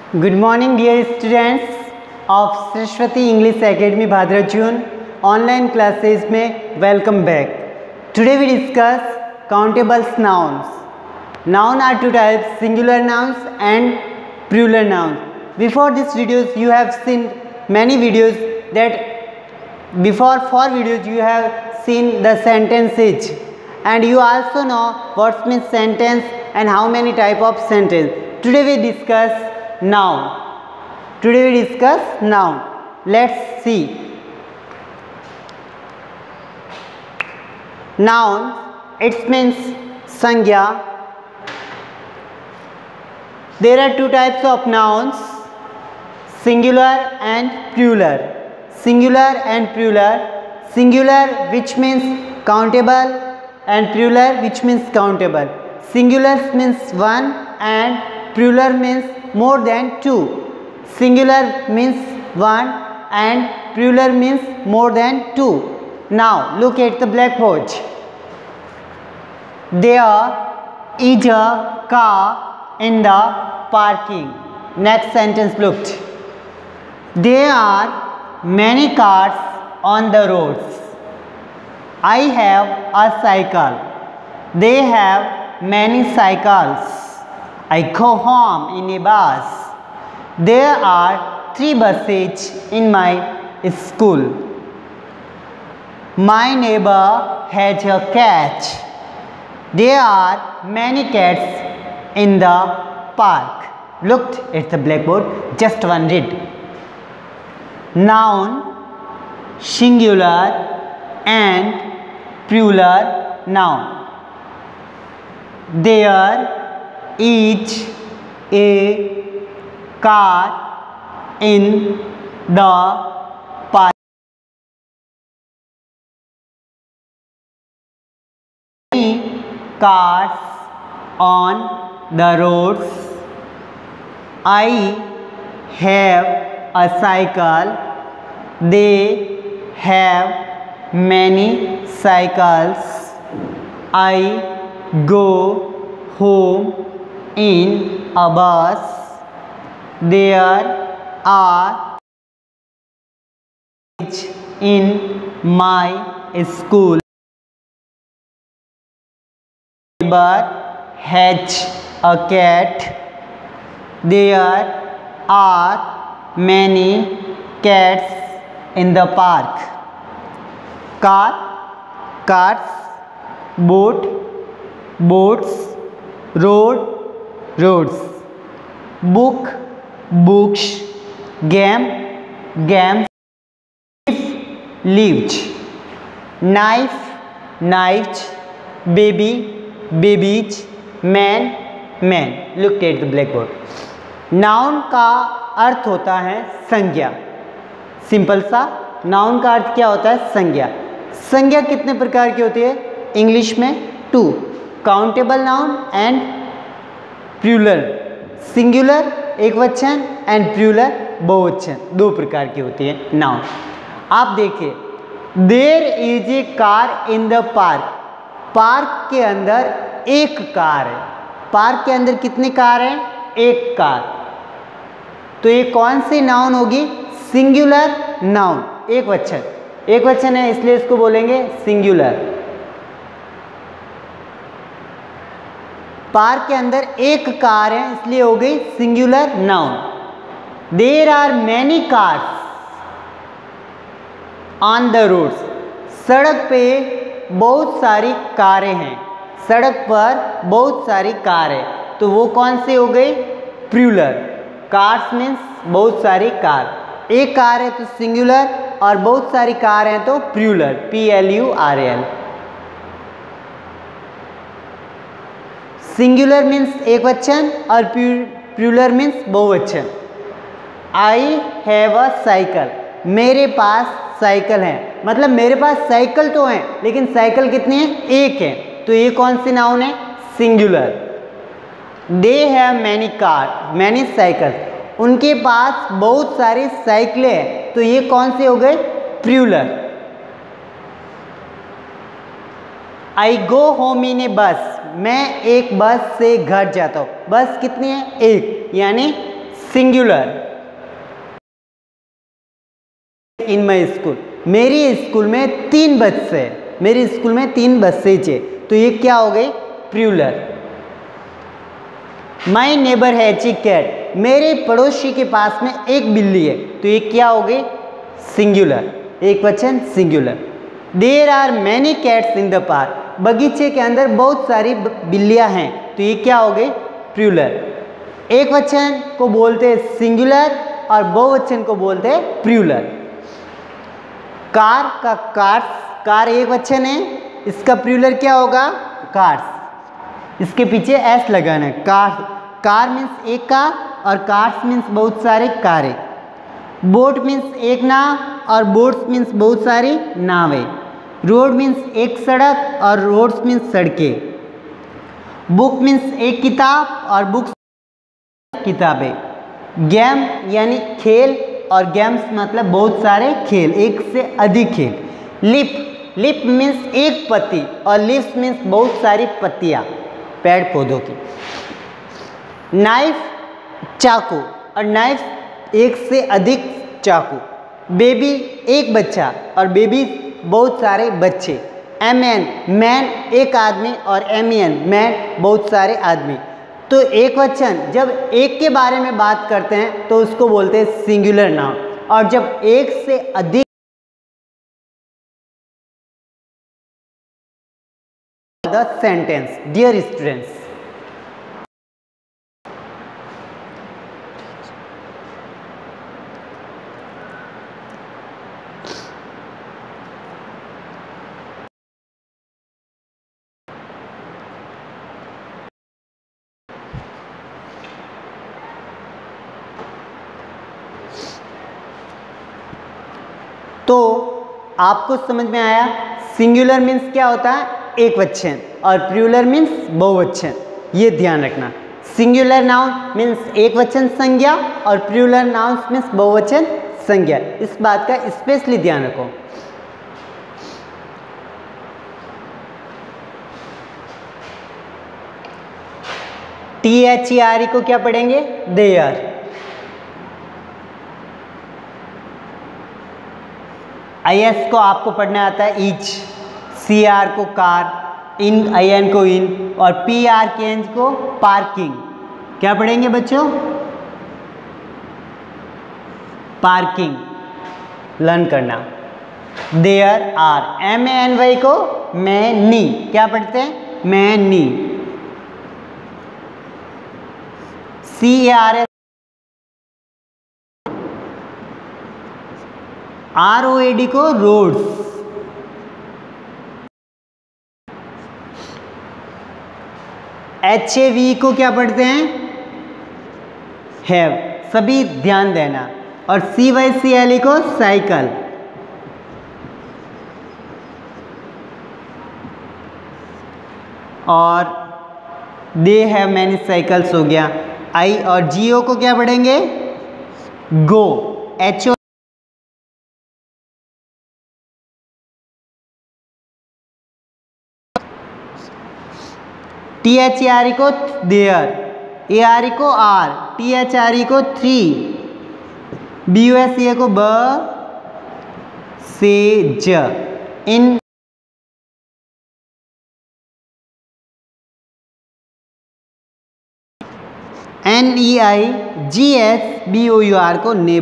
Good morning dear students of Saraswati English Academy Bhadrachun online classes में welcome back. Today we discuss countable nouns. Noun are two types, singular nouns and plural nouns. Before this videos you have seen many videos that before 4 videos you have seen the sentences and you also know what means sentence and how many type of sentence. Today we discuss noun. Let's see. Noun, it means sangya. There are two types of nouns, singular and plural. Singular which means countable and plural which means countable. Singular means one and plural means more than two. Singular means one and plural means more than two. Now look at the blackboard. There is a car in the parking. Next sentence looked. There are many cars on the roads. I have a cycle. They have many cycles. I go home in a bus. There are 3 buses in my school. My neighbor has a cat. There are many cats in the park. Looked at the blackboard, just one read. Noun, singular and plural noun. There is a car in the park. Many cars on the roads. I have a cycle. They have many cycles. I go home in a bus. There are in my school. Neighbor has a cat. There are many cats in the park. Car, cars, boat, boats, road, roads. Book, books, game, games, leaves, knife, knives, baby, babies, man, man. Look at the blackboard. Noun का अर्थ होता है संज्ञा. Simple सा noun का अर्थ क्या होता है? संज्ञा. संज्ञा कितने प्रकार की होती है इंग्लिश में? 2. Countable noun and plural. Singular एक वचन एंड प्लूरल बहुवचन. 2 प्रकार की होती है नाउन. आप देखिए, there is a car in the park. Park के अंदर एक कार है. पार्क के अंदर कितनी कार है? एक कार. तो ये कौन सी नाउन होगी? Singular noun. एक वचन है इसलिए इसको बोलेंगे सिंगुलर. पार्क के अंदर एक कार है इसलिए हो गई singular noun. There are many cars on the roads. सड़क पे बहुत सारी कारें हैं. सड़क पर बहुत सारी कार है तो वो कौन सी हो गई? प्लूरल. कार्स मीन्स बहुत सारी कार. एक कार है तो सिंगुलर और बहुत सारी कार हैं तो प्लूरल. PLURAL. सिंगुलर मीन्स एक वचन और प्लूरल मीन्स बहुवचन. I have a cycle. मेरे पास साइकिल है. मतलब मेरे पास साइकिल तो है लेकिन साइकिल कितनी है? एक है. तो ये कौन सी नाउन है? Singular. They have many car, many cycle. उनके पास बहुत सारी साइकिलें हैं तो ये कौन से हो गए? Plural. I go home in ए बस. मैं एक बस से घर जाता हूँ. बस कितनी है? एक, यानी सिंगुलर। इन माई स्कूल, मेरी स्कूल में 3 बच्चे, मेरी स्कूल में 3 बच्चे थे, तो ये क्या हो गई? Plural. My neighbour has a cat, मेरे पड़ोसी के पास में एक बिल्ली है, तो ये क्या हो गई? सिंगुलर, एक वचन singular. There are many cats in the park, बगीचे के अंदर बहुत सारी बिल्लियां हैं, तो ये क्या हो गई? प्लूरल। एक वचन को बोलते हैं सिंगुलर और बहुवचन को बोलते हैं प्लूरल। कार का कार्स, कार एक वचन है, इसका प्लूरल क्या होगा? कार्स। इसके पीछे एस लगाना है। कार, कार मीन्स एक कार और कार्स मीन्स बहुत सारे कारें। बोट मीन्स एक नाव और बोट्स मीन्स बहुत सारी नावें। रोड मीन्स एक सड़क और रोड्स मीन्स सड़कें। बुक मीन्स एक किताब और बुक्स किताबें। गेम यानी खेल और गेम्स मतलब बहुत सारे खेल, एक से अधिक खेल। लिप, लिप मीन्स एक पत्ती और लीव्स मीन्स बहुत सारी पत्तियां पेड़ पौधों की। नाइफ, चाकू और नाइफ एक से अधिक चाकू। बेबी एक बच्चा और बेबी बहुत सारे बच्चे। एमएन, मैन एक आदमी और एमियन मैन बहुत सारे आदमी। तो एक वचन जब एक के बारे में बात करते हैं तो उसको बोलते हैं सिंगुलर नाउन, और जब एक से अधिक द सेंटेंस। डियर स्टूडेंट्स, तो आपको समझ में आया सिंगुलर मीन्स क्या होता है? एक वचन, और प्लूरल मीन्स बहुवचन। ये ध्यान रखना, सिंगुलर नाउन मीन्स एक वचन संज्ञा और प्लूरल नाउन मीन्स बहुवचन संज्ञा। इस बात का स्पेशली ध्यान रखो। THERE को क्या पढ़ेंगे? देयर। IS को आपको पढ़ना आता है ईच। CR को कार, इन IN को इन, और PRKN को पार्किंग। क्या पढ़ेंगे बच्चों? पार्किंग लर्न करना। देयर आर, MANY को मैनी, क्या पढ़ते हैं? मैनी। CARS, ROAD को रोड्स। HAV को क्या पढ़ते हैं? हैव। सभी ध्यान देना। और CYCLE को साइकिल। और दे हैव मैनी साइकिल्स हो गया। I और GO को क्या पढ़ेंगे? गो। HO THERE को देयर, ARE को आर, THRE को थ्री, BUSE को buses. In NEIGSBOUR को नेबर।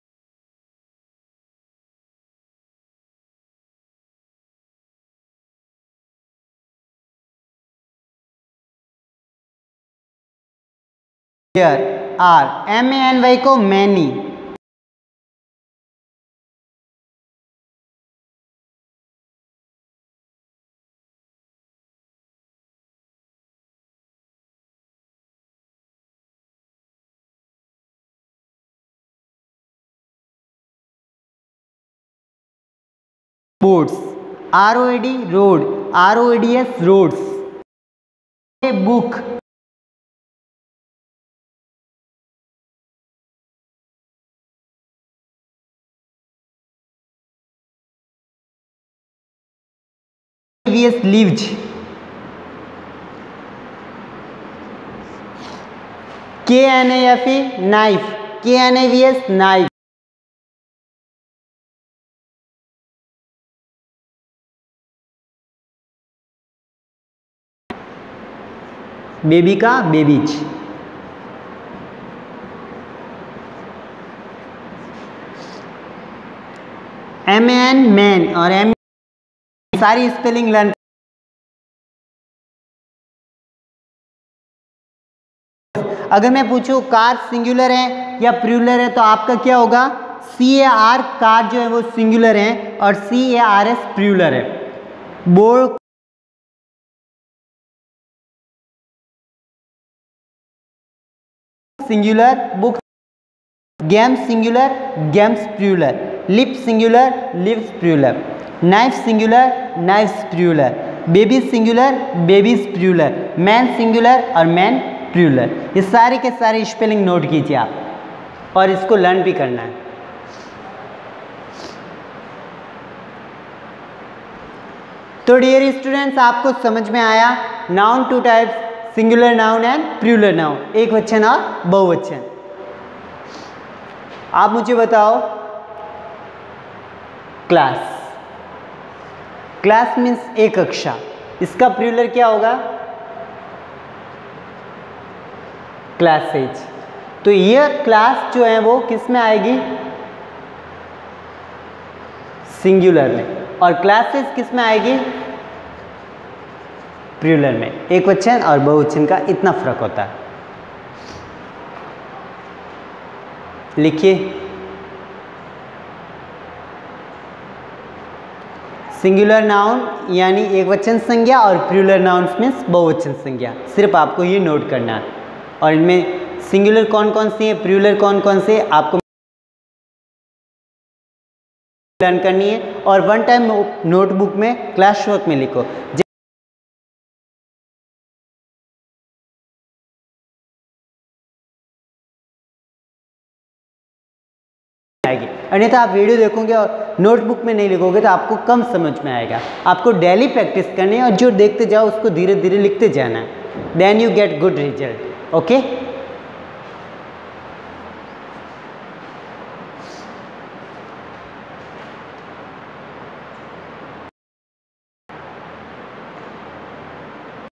आर, MANY को many. Boats, ROAD road, ROADS roads. Book, lived। KNAFE knife, KNAVS knife. Baby का बेबीज। MAN मैन और M सारी spelling learn. अगर मैं पूछूं कार सिंगुलर है या प्लूरल है तो आपका क्या होगा? CAR कार जो है वो सिंगुलर है और CARS प्लूरल है। Board singular, book. Game singular, games plural. Lip singular, lips plural. Knife singular, knifes plural. Baby singular, babies plural. Man singular और मैन प्लूरल। ये सारे के सारे स्पेलिंग नोट कीजिए आप और इसको लर्न भी करना है। तो डियर स्टूडेंट्स, आपको समझ में आया noun two types, singular noun and plural noun, एकवचन और बहुवचन। आप मुझे बताओ क्लास। क्लास मीन्स एक कक्षा, इसका प्लूरल क्या होगा? क्लासेज। तो यह क्लास जो है वो किस में आएगी? सिंगुलर में। और क्लासेस किस में आएगी? प्लूरल में। एकवचन और बहुवचन का इतना फर्क होता है। लिखिए, सिंगुलर नाउन यानी एकवचन संज्ञा और प्लूरल नाउन्स मीन्स बहुवचन संज्ञा। सिर्फ आपको ये नोट करना है। और इनमें सिंगुलर कौन कौन सी है, प्लूरल कौन कौन से, आपको लर्न करनी है। और वन टाइम नोटबुक में क्लास वर्क में लिखो। अन्यथा आप वीडियो देखोगे और नोटबुक में नहीं लिखोगे तो आपको कम समझ में आएगा। आपको डेली प्रैक्टिस करनी है और जो देखते जाओ उसको धीरे धीरे लिखते जाना है। Then you get good result. Okay.